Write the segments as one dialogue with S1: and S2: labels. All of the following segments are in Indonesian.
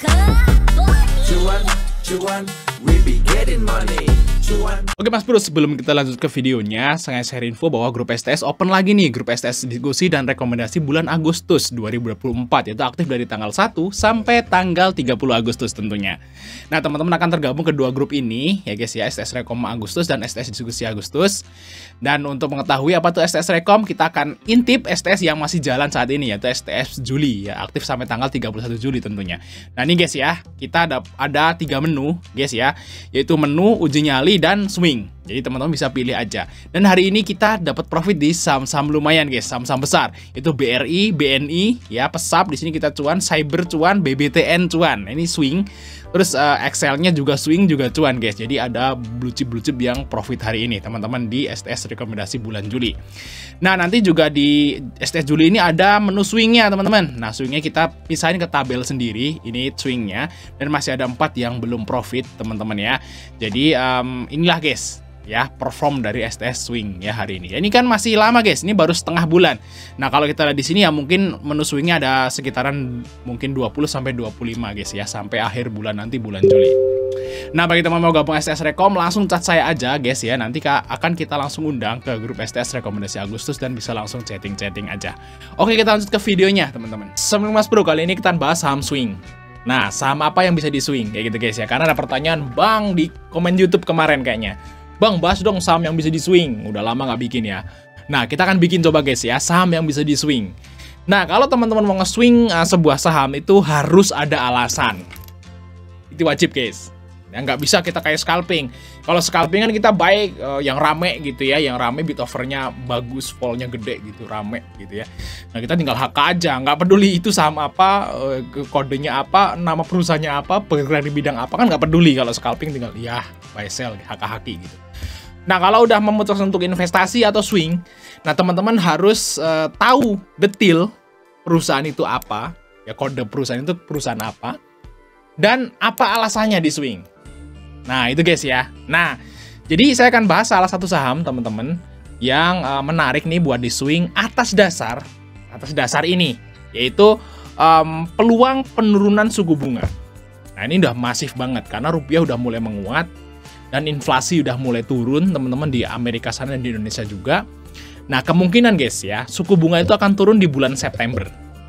S1: Cuan, cuan, we be getting money. Cuan.
S2: Oke Mas Bro, sebelum kita lanjut ke videonya, saya share info bahwa grup STS open lagi nih. Grup STS diskusi dan rekomendasi bulan Agustus 2024, yaitu aktif dari tanggal 1 sampai tanggal 30 Agustus tentunya. Nah teman-teman akan tergabung kedua grup ini ya guys ya, STS Rekom Agustus dan STS diskusi Agustus. Dan untuk mengetahui apa tuh STS Rekom, kita akan intip STS yang masih jalan saat ini, yaitu STS Juli ya, aktif sampai tanggal 31 Juli tentunya. Nah ini guys ya, kita ada 3 menu guys ya, yaitu menu, uji nyali, dan swing. Jadi teman-teman bisa pilih aja. Dan hari ini kita dapat profit di saham-saham lumayan guys, saham-saham besar. Itu BRI, BNI, ya, Pesap. Di sini kita cuan, Cyber cuan, BBTN cuan. Ini swing. Terus Excel-nya juga swing, juga cuan guys. Jadi ada blue chip yang profit hari ini teman-teman di STS rekomendasi bulan Juli. Nah nanti juga di STS Juli ini ada menu swingnya teman-teman. Nah swingnya kita pisahin ke tabel sendiri. Ini swingnya. Dan masih ada 4 yang belum profit teman-teman ya. Jadi inilah guys ya perform dari STS swing ya hari ini. Ya, ini kan masih lama guys, ini baru setengah bulan. Nah kalau kita lihat di sini ya mungkin menu swingnya ada sekitaran mungkin 20 sampai 25 guys ya, sampai akhir bulan nanti, bulan Juli. Nah bagi teman mau gabung STS Rekom, langsung chat saya aja guys ya, nanti akan kita langsung undang ke grup STS rekomendasi Agustus dan bisa langsung chatting aja. Oke kita lanjut ke videonya teman-teman. Sebelum Mas Bro, kali ini kita bahas saham swing. Nah saham apa yang bisa di swing kayak gitu guys ya, karena ada pertanyaan bang di komen YouTube kemarin kayaknya, bang bahas dong saham yang bisa di swing, udah lama nggak bikin ya. Nah kita akan bikin coba guys ya, saham yang bisa di swing. Nah kalau teman-teman mau nge-swing sebuah saham itu harus ada alasan, itu wajib guys ya, nggak bisa kita kayak scalping. Kalau scalping kan kita baik yang rame gitu ya, yang rame bid offernya bagus, fallnya gede gitu, rame gitu ya. Nah kita tinggal HK aja, nggak peduli itu saham apa, kodenya apa, nama perusahaannya apa, bergerak di bidang apa, kan nggak peduli. Kalau scalping tinggal ya buy sell, HK gitu. Nah kalau udah memutuskan untuk investasi atau swing, nah teman-teman harus tahu detail perusahaan itu apa ya, kode perusahaan itu perusahaan apa, dan apa alasannya di swing. Nah itu guys ya. Nah jadi saya akan bahas salah satu saham teman-teman yang menarik nih buat di swing atas dasar ini, yaitu peluang penurunan suku bunga. Nah ini udah masif banget karena rupiah udah mulai menguat dan inflasi udah mulai turun teman-teman di Amerika sana dan di Indonesia juga. Nah kemungkinan guys ya, suku bunga itu akan turun di bulan September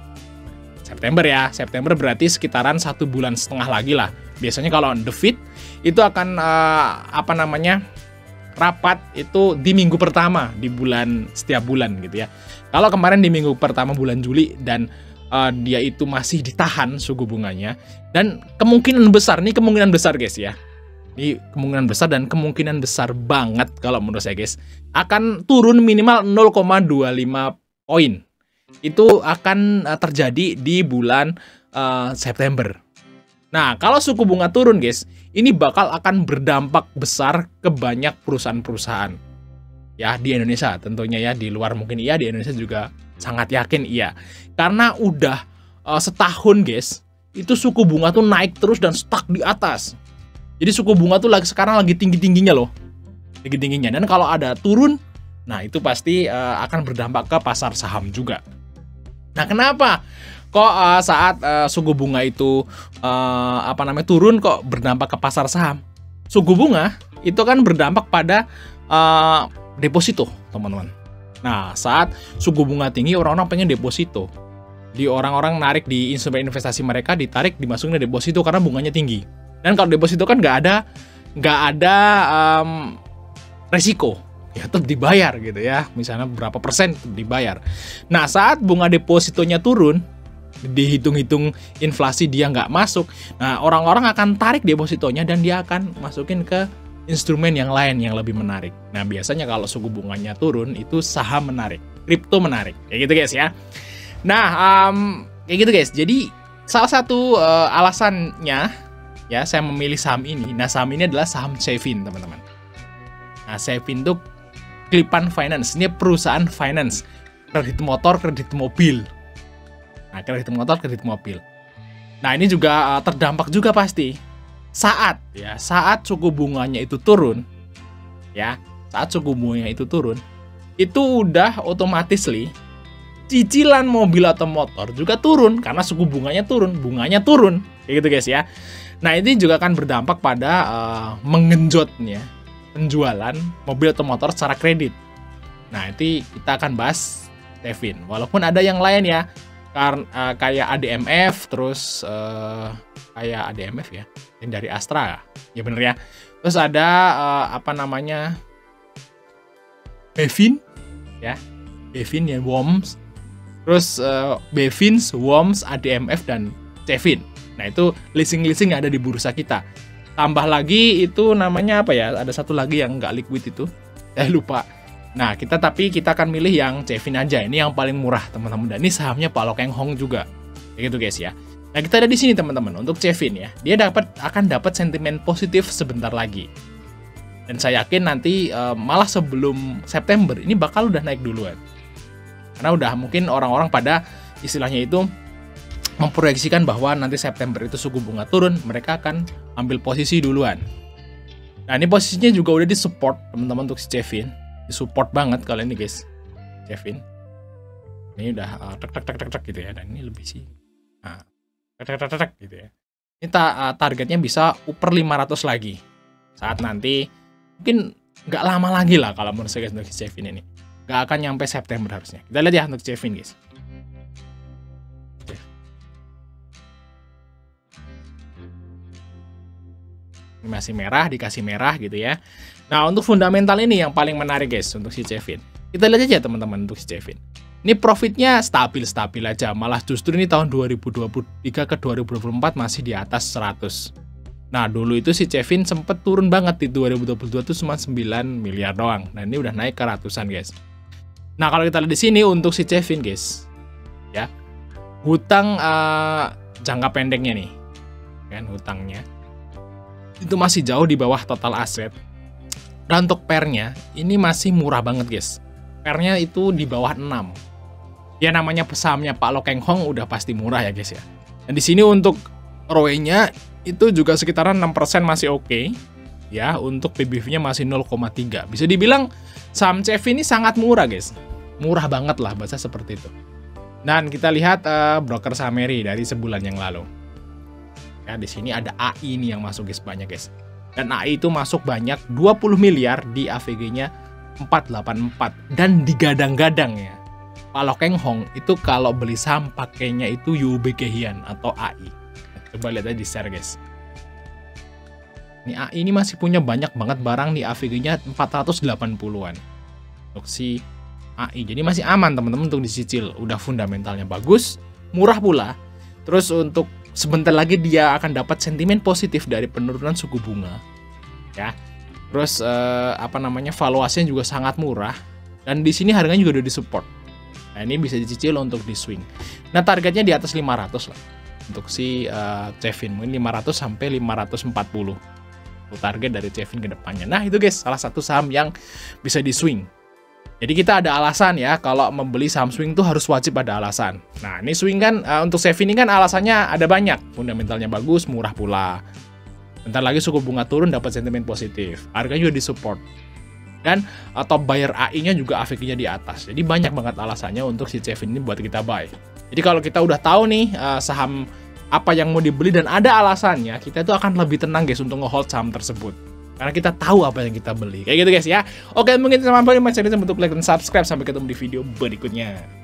S2: ya. September berarti sekitaran 1,5 bulan lagi lah. Biasanya kalau on the Fed itu akan rapat itu di minggu pertama di bulan, setiap bulan gitu ya. Kalau kemarin di minggu pertama bulan Juli dan dia itu masih ditahan suku bunganya, dan kemungkinan besar guys ya. Ini kemungkinan besar dan kemungkinan besar banget kalau menurut saya guys, akan turun minimal 0,25 poin. Itu akan terjadi di bulan September. Nah, kalau suku bunga turun guys, ini bakal akan berdampak besar ke banyak perusahaan-perusahaan. Ya, di Indonesia tentunya ya, di luar mungkin iya, di Indonesia juga sangat yakin iya. Karena udah setahun guys, itu suku bunga tuh naik terus dan stuck di atas. Jadi suku bunga tuh sekarang lagi tinggi-tingginya loh. Tinggi-tingginya. Dan kalau ada turun, nah itu pasti akan berdampak ke pasar saham juga. Nah, kenapa kok saat suku bunga itu turun kok berdampak ke pasar saham? Suku bunga itu kan berdampak pada deposito, teman-teman. Nah, saat suku bunga tinggi, orang-orang pengen deposito. Di orang-orang narik di instrumen investasi mereka, ditarik dimasukin ke deposito karena bunganya tinggi. Dan kalau deposito kan nggak ada resiko. Ya tetap dibayar gitu ya, misalnya berapa persen dibayar. Nah saat bunga depositonya turun, dihitung-hitung inflasi dia nggak masuk, nah orang-orang akan tarik depositonya dan dia akan masukin ke instrumen yang lain yang lebih menarik. Nah biasanya kalau suku bunganya turun itu saham menarik, kripto menarik, kayak gitu guys ya. Nah kayak gitu guys. Jadi salah satu alasannya ya saya memilih saham ini. Nah saham ini adalah saham Shevin teman-teman. Nah Shevin tuh Klipan Finance, ini perusahaan finance, kredit motor, kredit mobil. Nah, kredit motor, kredit mobil. Nah, ini juga terdampak juga pasti saat suku bunganya itu turun. Ya, saat suku bunganya itu turun, itu udah otomatis cicilan mobil atau motor juga turun karena suku bunganya turun, Kayak gitu guys ya. Nah, ini juga akan berdampak pada menggenjotnya penjualan mobil atau motor secara kredit. Nah, itu kita akan bahas Cevin. Walaupun ada yang lain ya, karena kayak ADMF, terus kayak ADMF ya, yang dari Astra ya bener ya. Terus ada Bevin ya, Bevin ya, Worms. Terus Bevins, Worms, ADMF dan Cevin. Nah, itu leasing-leasing yang ada di bursa kita. Tambah lagi itu namanya apa ya? Ada satu lagi yang nggak liquid itu. Saya lupa. Nah, kita akan milih yang Cevin aja. Ini yang paling murah, teman-teman. Dan ini sahamnya Pak Lo Keng Hong juga. Kayak gitu guys ya. Nah, kita ada di sini teman-teman untuk Cevin ya. Dia akan dapat sentimen positif sebentar lagi. Dan saya yakin nanti malah sebelum September ini bakal udah naik duluan. Karena udah mungkin orang-orang pada istilahnya itu memproyeksikan bahwa nanti September itu suku bunga turun, mereka akan ambil posisi duluan. Nah, ini posisinya juga udah disupport teman-teman untuk si Cevin. Disupport banget kalau ini guys. Cevin. Ini udah tek gitu ya, dan ini lebih sih. Nah, tek gitu ya. Ini targetnya bisa upper 500 lagi. Saat nanti mungkin nggak lama lagi lah kalau menurut saya guys untuk si Cevin ini. Nggak akan nyampe September harusnya. Kita lihat ya untuk Cevin guys. Ini masih merah, dikasih merah gitu ya. Nah, untuk fundamental ini yang paling menarik guys untuk si Cevin. Kita lihat aja teman-teman untuk si Cevin. Ini profitnya stabil-stabil aja. Malah justru ini tahun 2023 ke 2024 masih di atas 100. Nah, dulu itu si Cevin sempet turun banget di 2022 itu cuma 9 miliar doang. Nah, ini udah naik ke ratusan guys. Nah, kalau kita lihat di sini untuk si Cevin guys, ya, hutang jangka pendeknya nih, kan hutangnya itu masih jauh di bawah total aset. Dan untuk pernya ini masih murah banget guys. Pernya itu di bawah 6. Ya namanya sahamnya Pak Lo Keng Hong udah pasti murah ya guys ya. Dan di sini untuk ROE-nya itu juga sekitaran 6% masih oke. Ya, untuk PBV-nya masih 0,3. Bisa dibilang saham Cevin ini sangat murah guys. Murah banget lah bahasa seperti itu. Dan kita lihat broker Sameri dari sebulan yang lalu. Ya, di sini ada AI nih yang masuk guys, banyak guys. Dan AI itu masuk banyak 20 miliar di AVG-nya 484 dan digadang-gadang ya. Pak Lo Keng Hong itu kalau beli saham pakainya itu UOB Kay Hian atau AI. Coba lihat aja di share guys. Ini AI ini masih punya banyak banget barang di AVG-nya 480-an. Untuk si AI. Jadi masih aman teman-teman untuk dicicil. Udah fundamentalnya bagus, murah pula. Terus untuk sebentar lagi dia akan dapat sentimen positif dari penurunan suku bunga, ya. Terus valuasinya juga sangat murah dan di sini harganya juga udah disupport. Nah, ini bisa dicicil untuk di swing. Nah, targetnya di atas 500 lah untuk si Cevin, mungkin 500 sampai 540. Itu target dari Cevin ke depannya. Nah, itu guys, salah satu saham yang bisa di swing. Jadi kita ada alasan ya, kalau membeli saham swing itu harus wajib ada alasan. Nah, ini swing kan, untuk Cevin ini kan alasannya ada banyak. Fundamentalnya bagus, murah pula. Bentar lagi suku bunga turun, dapat sentimen positif. Harganya juga disupport. Dan top buyer AI-nya juga AVG-nya di atas. Jadi banyak banget alasannya untuk si Cevin ini buat kita buy. Jadi kalau kita udah tahu nih saham apa yang mau dibeli dan ada alasannya, kita itu akan lebih tenang guys untuk nge-hold saham tersebut. Karena kita tahu apa yang kita beli. Kayak gitu guys ya. Oke, mungkin sampai jumpa di channel, bentuk like dan subscribe. Sampai ketemu di video berikutnya.